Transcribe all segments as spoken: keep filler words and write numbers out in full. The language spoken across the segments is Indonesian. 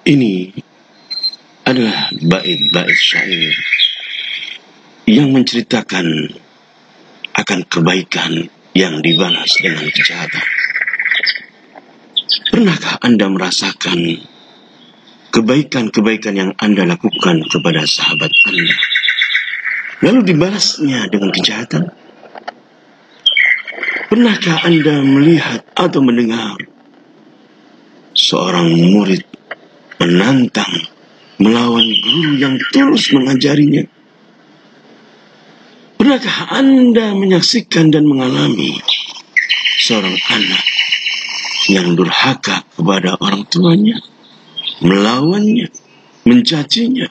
Ini adalah bait-bait syair yang menceritakan akan kebaikan yang dibalas dengan kejahatan. Pernahkah Anda merasakan kebaikan-kebaikan yang Anda lakukan kepada sahabat Anda, lalu dibalasnya dengan kejahatan? Pernahkah Anda melihat atau mendengar seorang murid menantang melawan guru yang tulus mengajarinya? Pernahkah Anda menyaksikan dan mengalami seorang anak yang durhaka kepada orang tuanya, melawannya, mencacinya?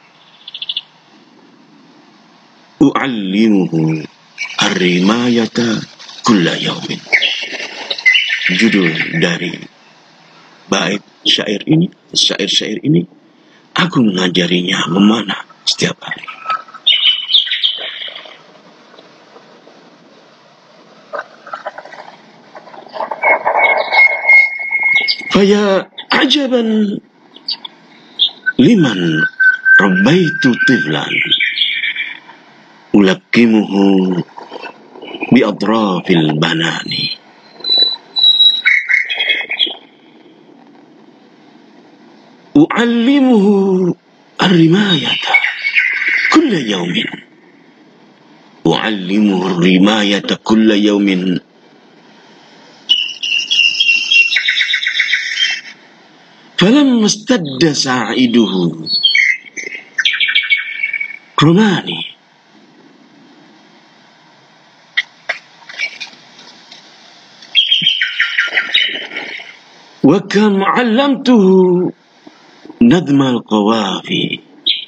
U'allimuhu ar-rimayata kulla yaumin. Judul dari bait syair ini, syair-syair ini, aku mengajarinya memanah setiap hari. Faya ajaban liman rabbaitu tiflan ulakkimuhu bi atrafil banani. U'allimuhu ar-rimayata kulla yaumin. U'allimuhu ar-rimayata kulla yaumin. Falamma istadda sa'iduhu rumani. Wa kam 'allamtuhu nadma al-qawafi.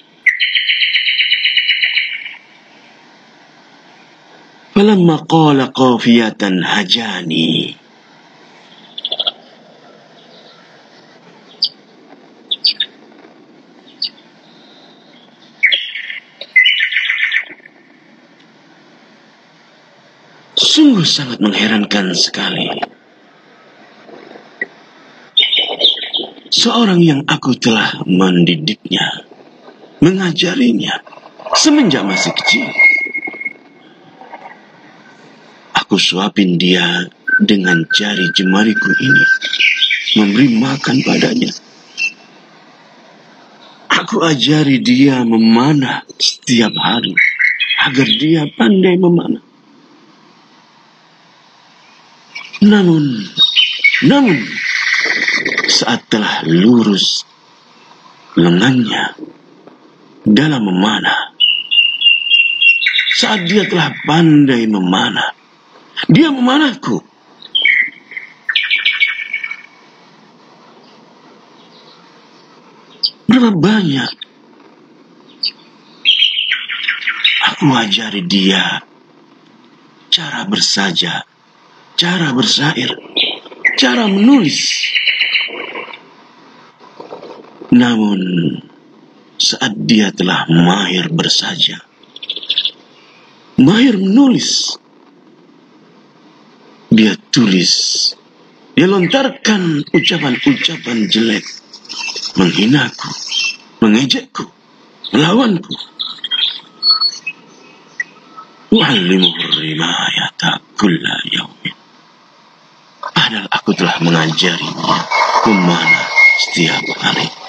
Falamma qala qafiyatan hajani. Sungguh sangat mengherankan sekali. Seorang yang aku telah mendidiknya, mengajarinya semenjak masih kecil. Aku suapin dia dengan jari jemariku ini, memberi makan padanya. Aku ajari dia memanah setiap hari, agar dia pandai memanah. Namun, namun, saat telah lurus lengannya dalam memanah, saat dia telah pandai memanah, dia memanahku. Berapa banyak aku ajari dia cara bersaja, cara bersair, cara menulis. Namun, saat dia telah mahir bersaja, mahir menulis, dia tulis, dia lontarkan ucapan-ucapan jelek, menghinaku, mengejekku, melawanku. U'allimuhu rimayata kulla yaumin. Padahal aku telah mengajarinya memanah setiap hari.